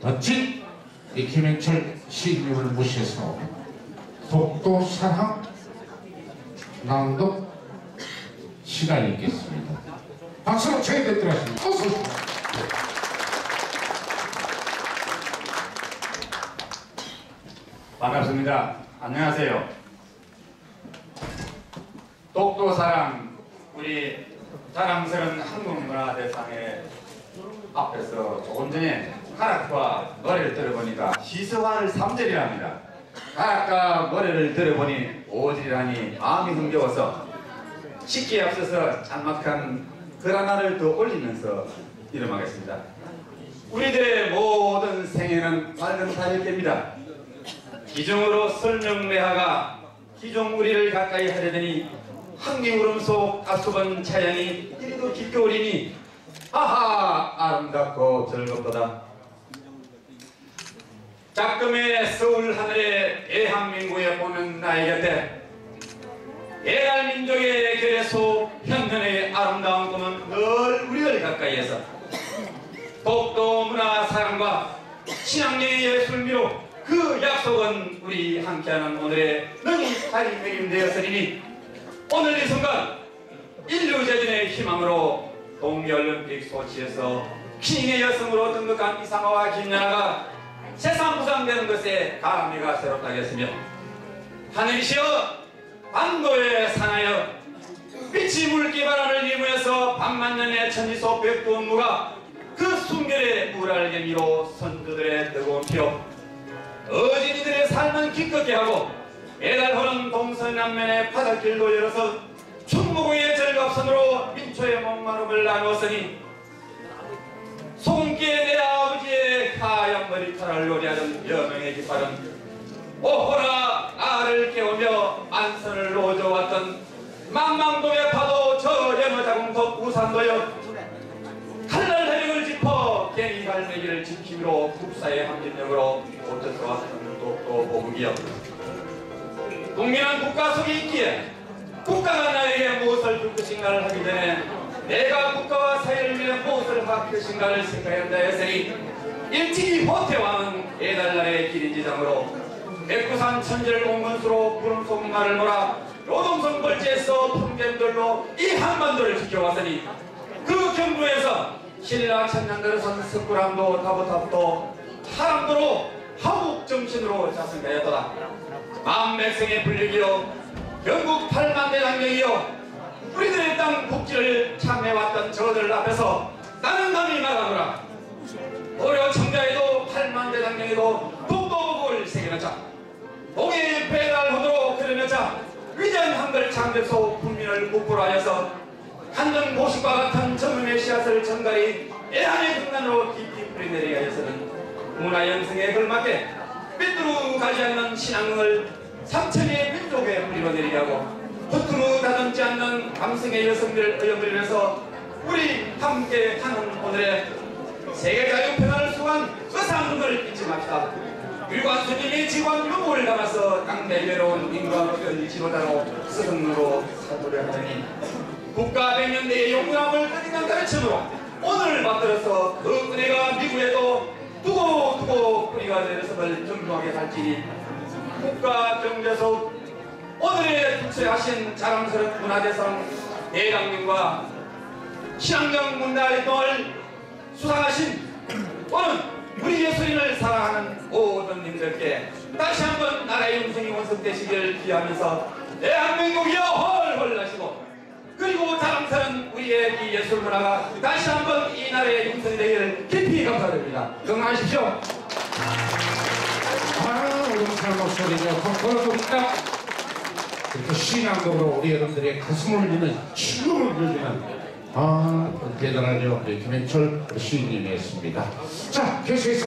멋진 이 김현철 시인님을 모셔서 독도 사랑 낭독 시간이 있겠습니다. 박수로 청해듣도록 하겠습니다. 어서 오십시오. 반갑습니다. 안녕하세요. 독도 사랑, 우리 자랑스러운 한국문화대상의 앞에서 조금 전에 가락과 노래를 들어보니까 시서환을 3절이랍니다. 가락과 노래를 들어보니 5절이라니 마음이 흥겨워서 식기에 앞서서 짤막한 글 하나를 더 올리면서 이름하겠습니다. 우리들의 모든 생애는 밝은 달일 때입니다. 기중으로 설명매화가 기중 우리를 가까이 하려더니 한기울음 속 가수번 차양이 이리도 깊게 오리니 아하 아름답고 즐겁도다. 작금의 서울 하늘에 대한민국에 보는 나의 곁에 대한민족의 결의 속 현현의 아름다운 꿈은 늘 우리를 가까이에서 독도 문화 사랑과 신앙의 예술미로 그 약속은 우리 함께하는 오늘의 능히 자리매김 되었으니 오늘 이 순간 인류 재진의 희망으로 동계올림픽 소치에서 킹의 여성으로 등극한 이상화와 김연아가 세상 무상되는 것에 감미가 새롭다겠으며 하늘이시여 반도에 산하여 빛이 물기바람을 이무에서 밤만년의 천지소 백두운무가 그 순결의 물알개 미로 선조들의 뜨거운 피로 어진이들의 삶은 기껍게 하고 매달 흐른 동서남면의 바닷길도 열어서 충무공의 절갑선으로 민초의 목마름을 나누었으니 소금기에 내 아버지의 하얀 머리털을 노래하던 여명의 깃발은 오호라 나를 깨우며 만선을 놓아줘왔던 망망동의 파도 저 연어자궁석 우산도여 칼날 해력을 짚어 개미 갈매기를 지킴으로 국사의 함진력으로 ոտ져서 왔던 독도 보국이여 국민은 국가 속에 있기에 국가가 나에게 무엇을 줄 것인가를 하기 전에 내가 국가와 사회를 위해 무엇을 할 것인가를 생각해야 한다 했으니 일찍이 호태왕은 예달나라의 기린지장으로 백두산 천절 공문수로 구름속 말을 몰아 노동성 벌지에서 풍견들로 이 한반도를 지켜왔으니 그 경부에서 신라 천년들을 선 석굴암도 다보탑도 하람도로 하국정신으로 자성하였도다. 만백성의 불리기요 영국 8만 대장경이요 우리들의 땅 복지를 참여해왔던 저들 앞에서 나는 감히 말하노라. 고려 청자에도 8만 대장경에도 독도복을 새겨놓자 동해 배달호도로 그려놓자 위대한 한글 창조소 국민을 국부로 하여서 한전 보식과 같은 젊음의 씨앗을 전갈이 애한의 극단으로 깊이 뿌리내리게 하여서는 문화영성에 걸맞게 삐뚤어 가지 않는 신앙을 삼천의 민족에 뿌리내리게 하고 허투루 다듬지 않는 감성의 여성들 의욕을 위해서 우리 함께 하는 오늘의 세계자유평화를 수호한 의상을 잊지 맙시다. 일관스님이 지관 유목을 담아서 땅내 외로운 인간을 지도자로 스승으로 사도를 하더니 국가 백년대의 용감을 끊임없는 가르침으로 오늘 받들어서 그 은혜가 미국에도 두고 뿌리가 내려서을 정중하게 살지니 국가 경제소 오늘의 특수하신 자랑스러운 문화대상 대강님과 친환경 문화활동을 수상하신 오늘 우리 예술인을 사랑하는 모든 님들께 다시 한번 나라의 영성이 원성되시기를 기하면서 대한민국이여 헐헐 하시고 그리고 자랑스러운 우리의 이 예술문화가 다시 한번 이 나라의 영성이 되기를 깊이 감사드립니다. 건강하십시오. 우렁찬 목소리가 콩콩합니다. 그리고 신앙적으로 우리 여러분들의 가슴을 울리는 침을 흘리는 대단하죠. 김현철 시인님이었습니다. 자, 계속해서